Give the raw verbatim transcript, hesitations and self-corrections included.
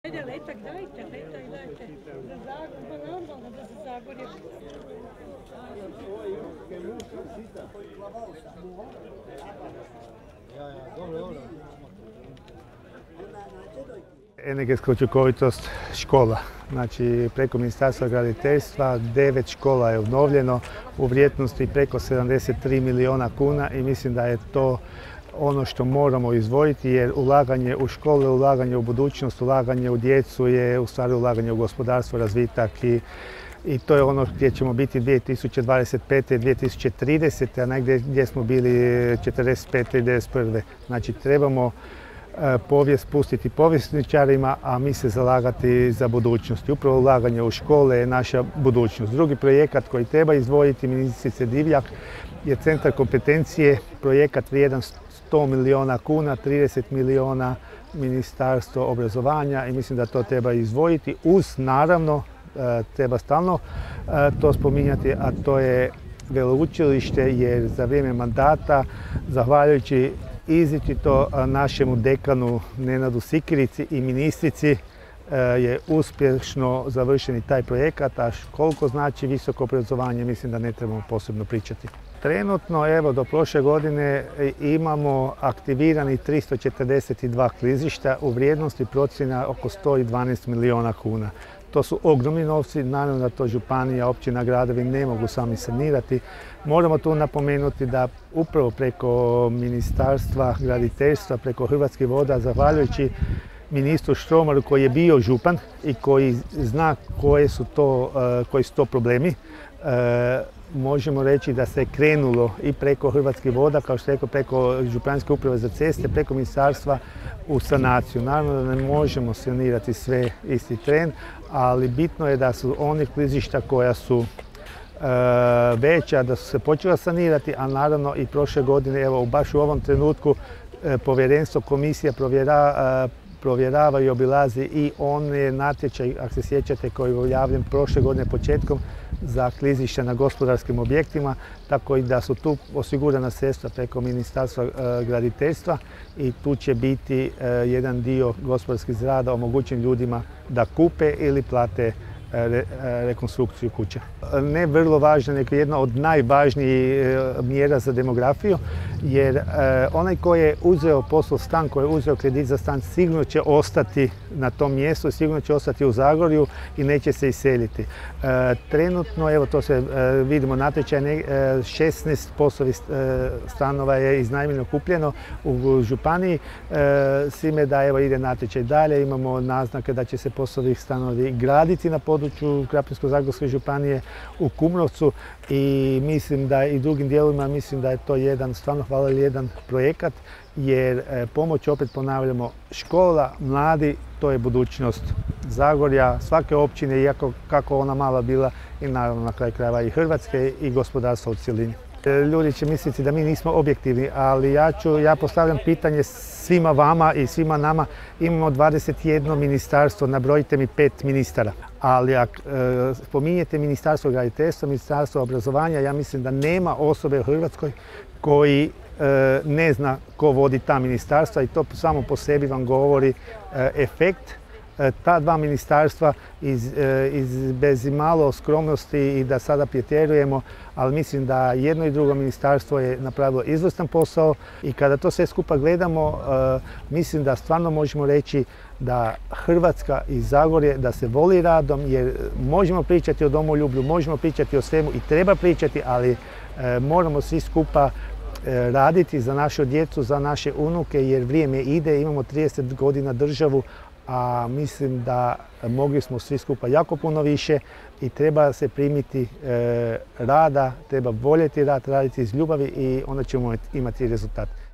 Ajde, letak dajte, letak dajte. Za Zagor, pa normalno da za Zagorje. Energetska učinkovitost škola. Znači, preko Ministarstva graditeljstva devet škola je obnovljeno u vrijednosti preko sedamdeset tri milijuna kuna i mislim da je to ono što moramo izdvojiti, jer ulaganje u škole, ulaganje u budućnost, ulaganje u djecu je u stvari ulaganje u gospodarstvo, razvitak i I to je ono gdje ćemo biti dvije tisuće dvadeset pete. i dvije tisuće tridesete. a negdje gdje smo bili četrdeset pete. i devedeset prve. Znači, trebamo povijest pustiti povjesničarima, a mi se zalagati za budućnost. I upravo ulaganje u škole je naša budućnost. Drugi projekat koji treba izdvojiti ministrice Divjak je Centar kompetencije, projekat vrijedan sto milijuna kuna, trideset milijuna Ministarstvo obrazovanja i mislim da to treba izdvojiti uz, naravno, treba stalno to spominjati, a to je veleučilište, jer za vrijeme mandata, zahvaljujući izričito našemu dekanu Nenadu Sikirici i ministrici, je uspješno završen i taj projekat, a koliko znači visoko obrazovanje mislim da ne trebamo posebno pričati. Trenutno, evo, do prošle godine imamo aktivirani tristo četrdeset dva klizišta u vrijednosti procjena oko sto dvanaest milijuna kuna. To su ogromni novci, naravno da to županija, općina, gradovi ne mogu sami sanirati. Moramo tu napomenuti da upravo preko Ministarstva graditeljstva, preko Hrvatskih voda, zahvaljujući ministru Štromaru koji je bio župan i koji zna koje su to, koji su to problemi, možemo reći da se krenulo i preko Hrvatskih voda, kao što rekao, preko Županijske uprave za ceste, preko ministarstva u sanaciju. Naravno da ne možemo sanirati sve isti tren, ali bitno je da su oni klizišta koja su e, veća, da su se počela sanirati, a naravno i prošle godine, evo, baš u ovom trenutku, e, povjerenstvo, komisija provjera, e, provjerava i obilazi i one natječaj, ako se sjećate, koji je objavljen prošle godine početkom za klizišta na gospodarskim objektima, tako i da su tu osigurana sredstva preko Ministarstva graditeljstva i tu će biti jedan dio gospodarskih zgrada omogućen ljudima da kupe ili plate Re, rekonstrukciju kuće. Ne vrlo važna, nego jedna od najvažnijih mjera za demografiju, jer onaj ko je uzeo poslov stan, ko je uzeo kredit za stan, sigurno će ostati na tom mjestu, sigurno će ostati u Zagorju i neće se iseliti. Trenutno, evo to se vidimo natječaj, šesnaest posto stanova je iznajmljeno kupljeno u županiji, s time da evo ide natječaj dalje, imamo naznake da će se poslovi stanovi graditi na području Krapinsko-zagorske županije u Kumrovcu i mislim da i drugim dijelovima, mislim da je to jedan stvarno hvale vrijedan projekat, jer pomoć, opet ponavljamo, škola, mladi, to je budućnost Zagorja, svake općine, iako kako ona mala bila, i naravno na kraju krajeva i Hrvatske i gospodarstva u cjelini. Ljudi će misliti da mi nismo objektivni, ali ja, ću, ja postavljam pitanje svima vama i svima nama. Imamo dvadeset jedno ministarstvo, nabrojite mi pet ministara. Ali ako e, spominjete Ministarstvo graditeljstva, Ministarstvo obrazovanja, ja mislim da nema osobe u Hrvatskoj koji e, ne zna ko vodi ta ministarstva i to samo po sebi vam govori e, efekt. Ta dva ministarstva iz, iz, bez malo skromnosti i da sada pretjerujemo, ali mislim da jedno i drugo ministarstvo je napravilo izvrstan posao i kada to sve skupa gledamo, mislim da stvarno možemo reći da Hrvatska i Zagorje, da se voli radom, jer možemo pričati o domoljublju, možemo pričati o svemu i treba pričati, ali moramo svi skupa raditi za našu djecu, za naše unuke, jer vrijeme ide, imamo trideset godina državu, a mislim da mogli smo svi skupa jako puno više i treba se primiti e, rada, treba voljeti rad, raditi iz ljubavi i onda ćemo imati rezultat.